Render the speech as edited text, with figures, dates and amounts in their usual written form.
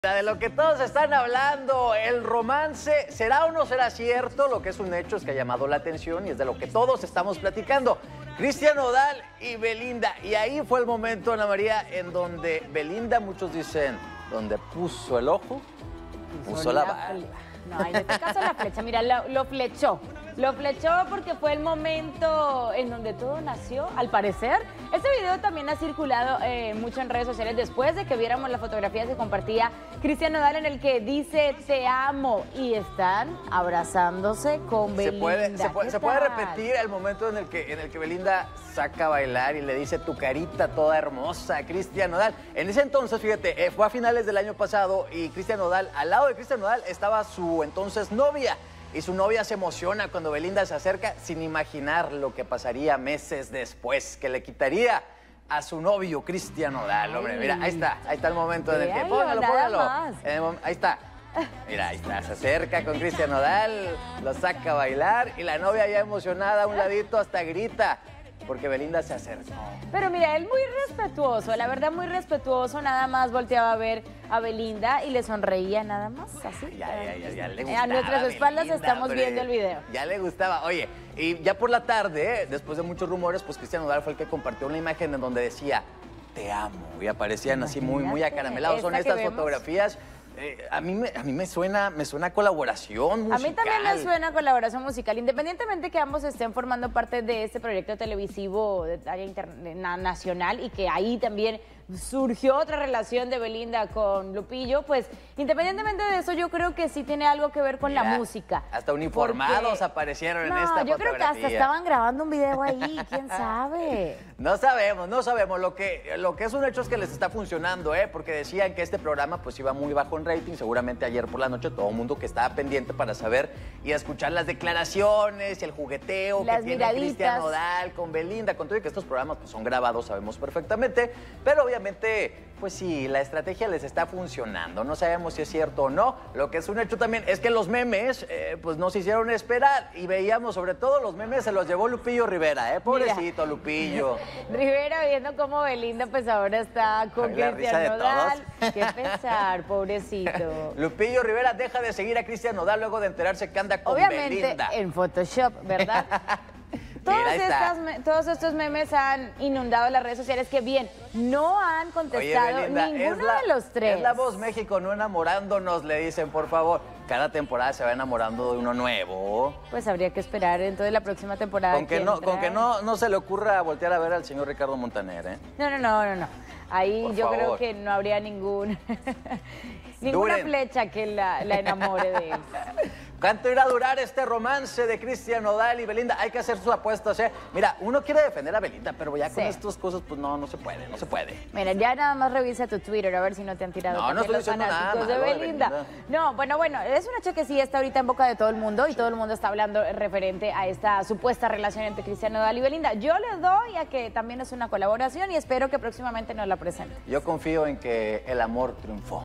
De lo que todos están hablando, el romance, ¿será o no será cierto? Lo que es un hecho es que ha llamado la atención y es de lo que todos estamos platicando. Cristian Nodal y Belinda. Y ahí fue el momento, Ana María, en donde Belinda, muchos dicen, donde puso el ojo, puso la bala. No, en este caso la flecha, mira, lo flechó. Lo flechó porque fue el momento en donde todo nació, al parecer. Este video también ha circulado mucho en redes sociales después de que viéramos la fotografía que compartía Cristian Nodal en el que dice te amo y están abrazándose con Belinda. ¿Se puede repetir el momento en el que Belinda saca a bailar y le dice tu carita toda hermosa a Cristian Nodal? En ese entonces, fíjate, fue a finales del año pasado y Cristian Nodal, al lado de Cristian Nodal estaba su entonces novia. Y su novia se emociona cuando Belinda se acerca sin imaginar lo que pasaría meses después, que le quitaría a su novio Cristian Nodal. Hombre, mira, ahí está el momento en el que... Póngalo. Ahí está. Mira, ahí está, se acerca con Cristian Nodal, lo saca a bailar y la novia ya emocionada a un ladito hasta grita. Porque Belinda se acercó. Pero mira, él muy respetuoso, la verdad muy respetuoso, nada más volteaba a ver a Belinda y le sonreía nada más, así. Ya le gustaba. A nuestras espaldas Belinda, estamos viendo el video. Ya le gustaba. Oye, y ya por la tarde, después de muchos rumores, pues Cristian Nodal fue el que compartió una imagen en donde decía, te amo. Y aparecían así muy acaramelados. Son estas fotografías. A mí me suena colaboración musical. A mí también me suena colaboración musical, independientemente que ambos estén formando parte de este proyecto televisivo de área nacional y que ahí también surgió otra relación de Belinda con Lupillo, pues independientemente de eso yo creo que sí tiene algo que ver con la música. Hasta uniformados aparecieron en esta fotografía. Yo creo que hasta estaban grabando un video ahí, quién sabe. No sabemos. Lo que es un hecho es que les está funcionando, porque decían que este programa pues iba muy bajo en rating. Seguramente ayer por la noche todo el mundo que estaba pendiente para saber y escuchar las declaraciones y el jugueteo las que tiene Cristian Nodal con Belinda, con todo y que estos programas pues, son grabados, sabemos perfectamente, pero obviamente pues sí, la estrategia les está funcionando. No sabemos si es cierto o no. Lo que es un hecho también es que los memes pues nos hicieron esperar y veíamos sobre todo los memes se los llevó Lupillo Rivera, pobrecito. Mira, Lupillo. Rivera viendo cómo Belinda pues ahora está con Cristian Nodal. Qué pesar, pobrecito. Lupillo Rivera deja de seguir a Cristian Nodal luego de enterarse que anda con Belinda. Obviamente en Photoshop, ¿verdad? Todos estos memes han inundado las redes sociales que bien, no han contestado. Oye, Belinda, ninguno de los tres. Es la Voz México, no enamorándonos, le dicen, por favor. Cada temporada se va enamorando de uno nuevo. Pues habría que esperar entonces la próxima temporada. Con que no se le ocurra voltear a ver al señor Ricardo Montaner, ¿eh? No. Ahí por favor. Creo que no habría ninguna flecha que la enamore de él. ¿Cuánto irá a durar este romance de Cristian Nodal y Belinda? Hay que hacer sus apuestas, Mira, uno quiere defender a Belinda, pero ya con estas cosas, pues no se puede. Mira, ya nada más revisa tu Twitter a ver si no te han tirado los fanáticos de Belinda. No, bueno, es un hecho que sí está ahorita en boca de todo el mundo y todo el mundo está hablando referente a esta supuesta relación entre Cristian Nodal y Belinda. Yo les doy a que también es una colaboración y espero que próximamente nos la presenten. Yo confío en que el amor triunfó.